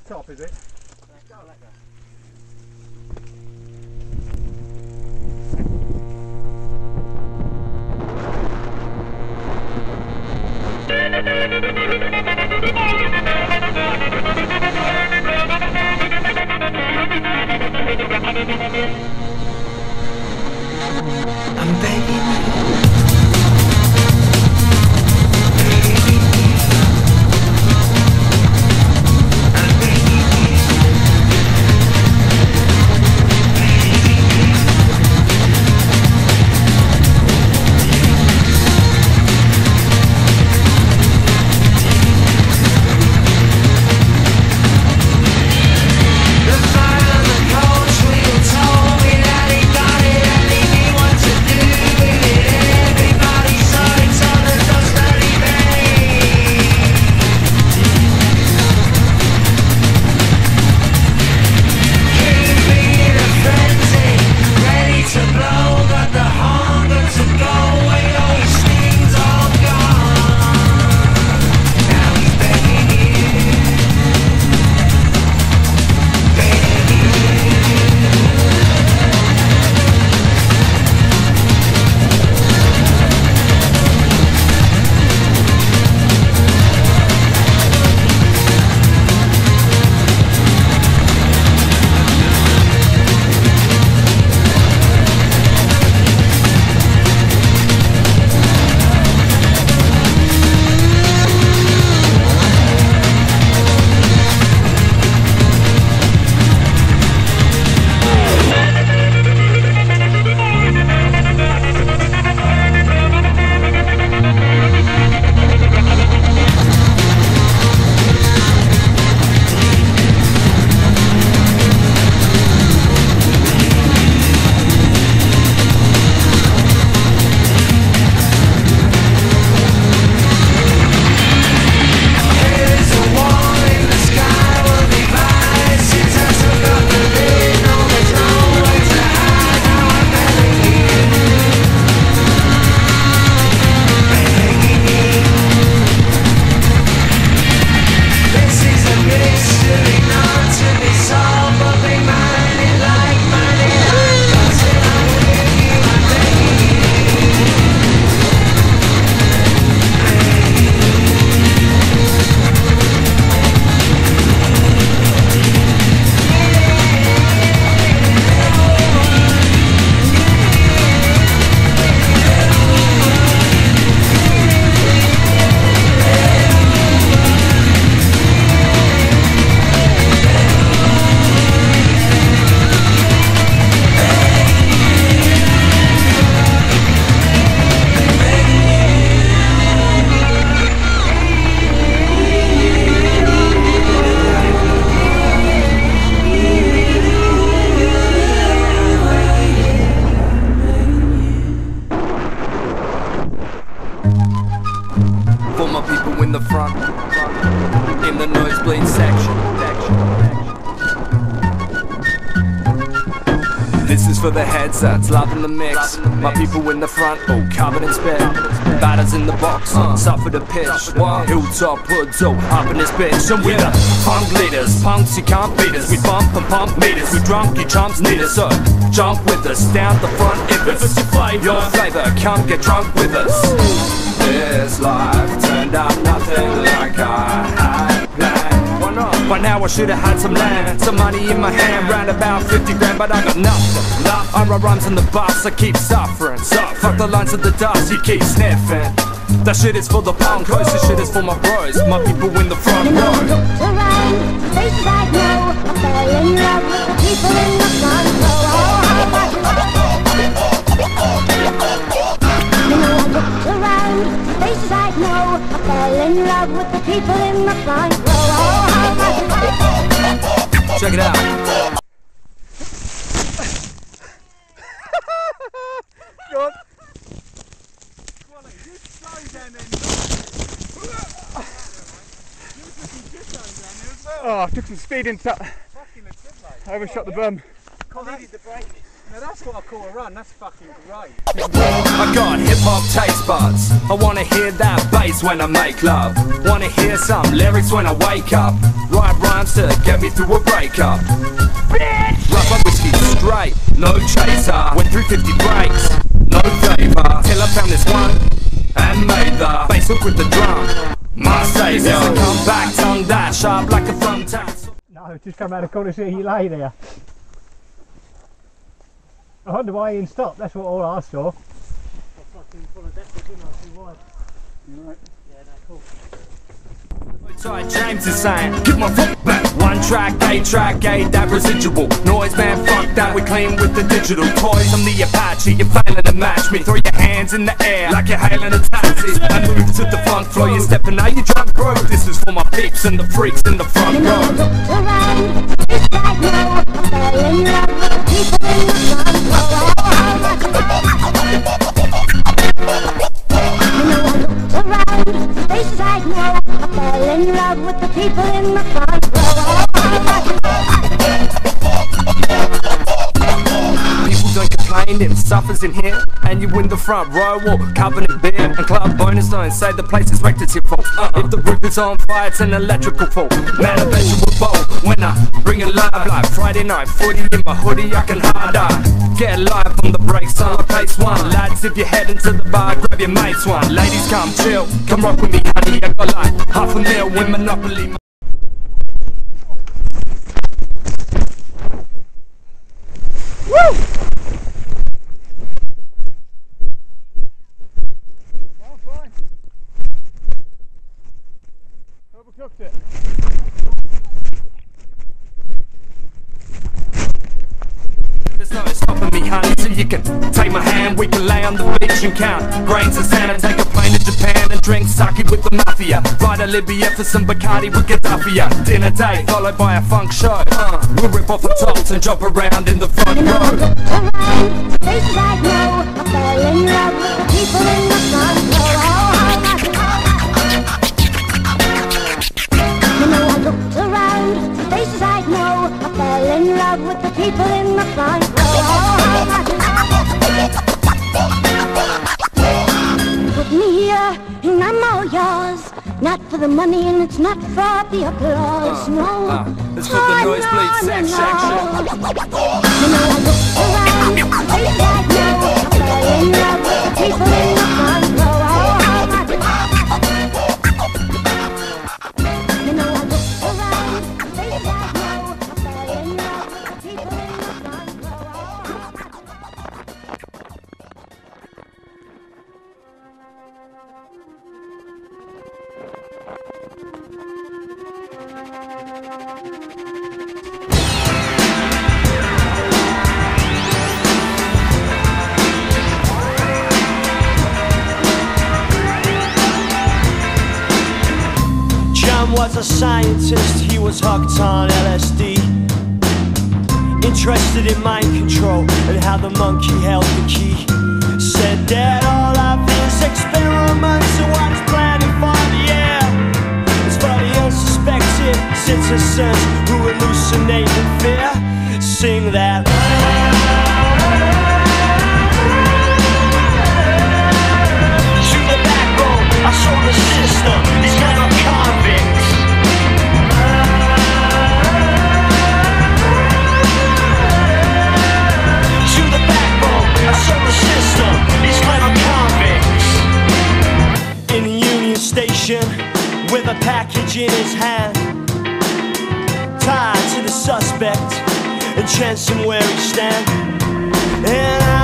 top, is it? Go like that. I'm begging you. For my people in the front, in the nosebleed section. This is for the headsets, loving the mix. My people in the front, all covered in spit. Batters in the box, suffer the pitch. Hilltop hoods, all up in this bitch. And we the punk leaders, punks you can't beat us. We bump and pump meters, we drunk, you chumps need us. So jump with us, down the front if it's your flavor, come get drunk with us. This life turned out nothing like I had planned. Why not? By now I should have had some land, some money in my hand, round about 50 grand, but I got nothing. I write rhymes on the bus, I keep suffering. Fuck the lines of the dust, you keep sniffing. That shit is for the punkos, this shit is for my bros, my people in the front row. Looked around, faces I know, I fell in love with the people in the front row. You know I looked around, faces I know, I fell in love with the people in the front row. Check it out. Go on. Come on, you slow down then. Oh, I took some speed into that. I overshot the bum. Needed the brake. Now that's what I call a run, that's fucking great. I got hip-hop taste buds. I wanna hear that bass when I make love. Wanna hear some lyrics when I wake up. Write rhymes to get me through a breakup. Bitch! Rough my whiskey straight, no chaser. Went through 50 breaks, no favour. Till I found this one and made the bass hook with the drum. My savior. Come back, tongue that sharp like a thumbtack. No, just come out of the corner, see you lay there. I wonder why he didn't stop, that's what all I saw. I fucking followed that, didn't I? See why? You right? Yeah, no, cool. James is saying, give my foot back. One track, A, that residual noise, man, fuck that, we clean with the digital toys. I'm the Apache, you're failing to match me. Throw your hands in the air like you're hailing a taxi. I move to the funk floor, you're stepping out, you drunk, bro. This is for my peeps and the freaks in the front row. It's like now, I fell in love with the people in the front row. You know, I looked around, faces I know, I fell in love with the people in the front row. People don't complain if suffers in here, and you in the front row or covered in beer. And club bonus don't say the place is wrecked, it's your fault. If the roof is on fire, it's an electrical fault. Man, I bet you a bowl when I bring it live like Friday night footy in my hoodie, I can hard eye. Get live on the breaks, on pace one. Lads, if you're heading to the bar, grab your mates one. Ladies, come chill, come rock with me, honey. I got like $500,000 win Monopoly. Woo! Oh, fine. Overcooked it. There's no stopping me, honey, so you can take my hand. We can lay on the beach and count grains of sand and take a plane to Japan and drink sake with the mafia. Fly to Libya for some Bacardi with Gaddafi. Dinner date followed by a funk show. We'll rip off the tops and jump around in the front row. Faces I know, I fell in love with the people in the front row. You know, I looked around, faces I know, I fell in love with the people in the front row. Put me here, and I'm all yours. Not for the money, and it's not for the applause, no. It's for the nosebleed section. You know, I looked around, faces I know, I fell in love with the people in the front row. You know, I looked around, faces I know, I fell in love with the people in the front row. Was a scientist, he was hooked on LSD. Interested in mind control and how the monkey held the key. Said that all of his experiments are what he's planning for the air. It's for the unsuspected citizens who hallucinate in fear. Sing that. To the backbone, I saw the system, these men are convicts. In a Union Station with a package in his hand, tied to the suspect and chancing where he stand. And